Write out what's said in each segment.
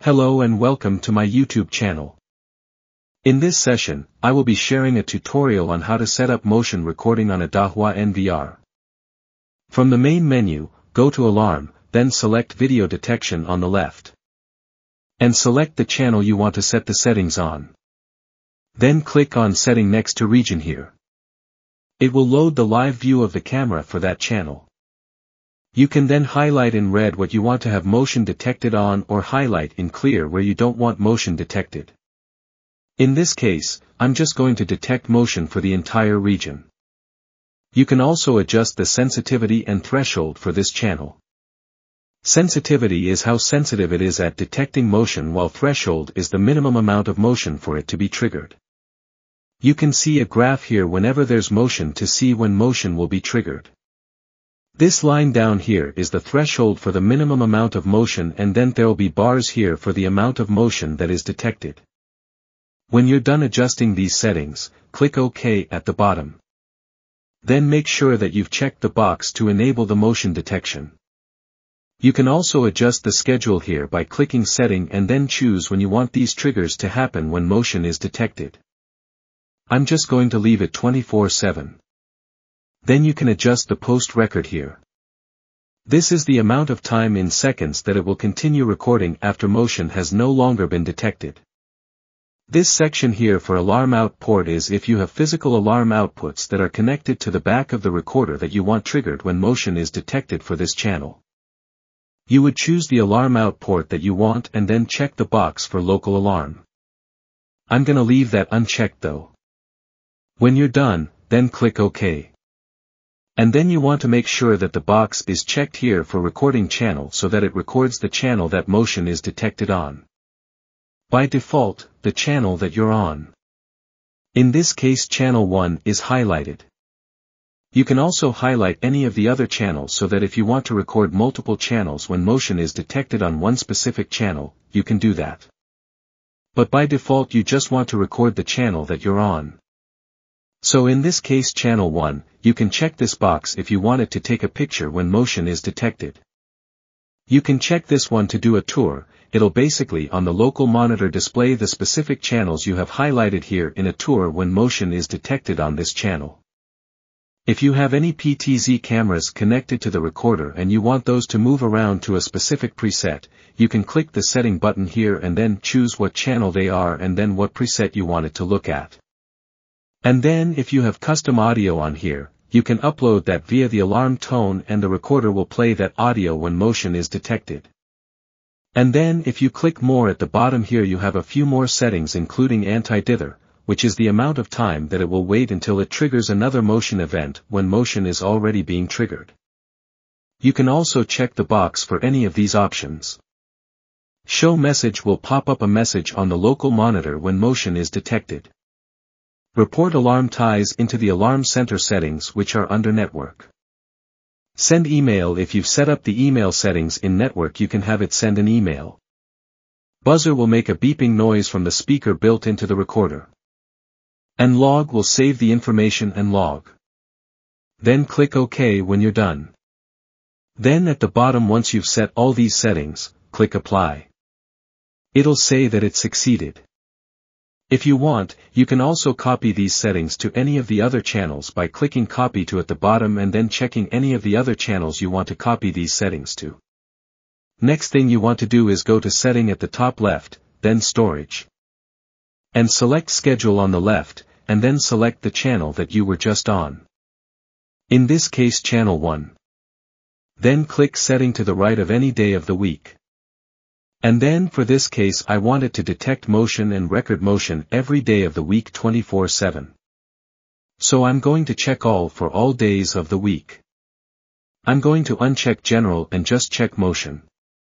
Hello and welcome to my YouTube channel. In this session, I will be sharing a tutorial on how to set up motion recording on a Dahua NVR. From the main menu, go to Alarm, then select Video Detection on the left. And select the channel you want to set the settings on. Then click on Setting next to Region here. It will load the live view of the camera for that channel. You can then highlight in red what you want to have motion detected on or highlight in clear where you don't want motion detected. In this case, I'm just going to detect motion for the entire region. You can also adjust the sensitivity and threshold for this channel. Sensitivity is how sensitive it is at detecting motion, while threshold is the minimum amount of motion for it to be triggered. You can see a graph here whenever there's motion to see when motion will be triggered. This line down here is the threshold for the minimum amount of motion, and then there'll be bars here for the amount of motion that is detected. When you're done adjusting these settings, click OK at the bottom. Then make sure that you've checked the box to enable the motion detection. You can also adjust the schedule here by clicking Setting and then choose when you want these triggers to happen when motion is detected. I'm just going to leave it 24/7. Then you can adjust the post record here. This is the amount of time in seconds that it will continue recording after motion has no longer been detected. This section here for alarm out port is if you have physical alarm outputs that are connected to the back of the recorder that you want triggered when motion is detected for this channel. You would choose the alarm out port that you want and then check the box for local alarm. I'm gonna leave that unchecked though. When you're done, then click OK. And then you want to make sure that the box is checked here for recording channel so that it records the channel that motion is detected on. By default, the channel that you're on. In this case, channel 1 is highlighted. You can also highlight any of the other channels so that if you want to record multiple channels when motion is detected on one specific channel, you can do that. But by default you just want to record the channel that you're on. So in this case, channel 1, you can check this box if you want it to take a picture when motion is detected. You can check this one to do a tour. It'll basically on the local monitor display the specific channels you have highlighted here in a tour when motion is detected on this channel. If you have any PTZ cameras connected to the recorder and you want those to move around to a specific preset, you can click the setting button here and then choose what channel they are and then what preset you want it to look at. And then if you have custom audio on here, you can upload that via the alarm tone and the recorder will play that audio when motion is detected. And then if you click more at the bottom here you have a few more settings including anti-dither, which is the amount of time that it will wait until it triggers another motion event when motion is already being triggered. You can also check the box for any of these options. Show message will pop up a message on the local monitor when motion is detected. Report alarm ties into the alarm center settings which are under network. Send email. If you've set up the email settings in network you can have it send an email. Buzzer will make a beeping noise from the speaker built into the recorder. And log will save the information and log. Then click OK when you're done. Then at the bottom once you've set all these settings, click Apply. It'll say that it succeeded. If you want, you can also copy these settings to any of the other channels by clicking Copy to at the bottom and then checking any of the other channels you want to copy these settings to. Next thing you want to do is go to Setting at the top left, then Storage. And select Schedule on the left, and then select the channel that you were just on. In this case, channel 1. Then click Setting to the right of any day of the week. And then for this case I want it to detect motion and record motion every day of the week 24/7. So I'm going to check all for all days of the week. I'm going to uncheck general and just check motion.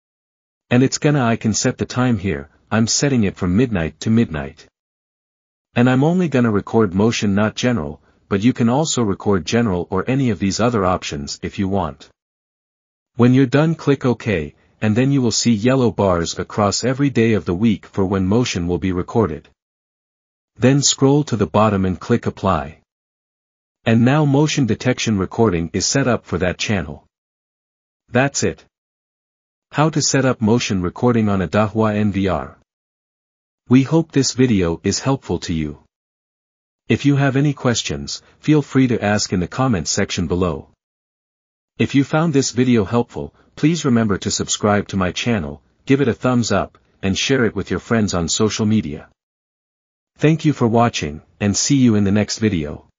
And I can set the time here. I'm setting it from midnight to midnight. And I'm only gonna record motion, not general, but you can also record general or any of these other options if you want. When you're done, click OK. And then you will see yellow bars across every day of the week for when motion will be recorded. Then scroll to the bottom and click Apply. And now motion detection recording is set up for that channel. That's it. How to set up motion recording on a Dahua NVR. We hope this video is helpful to you. If you have any questions, feel free to ask in the comments section below. If you found this video helpful, please remember to subscribe to my channel, give it a thumbs up, and share it with your friends on social media. Thank you for watching, and see you in the next video.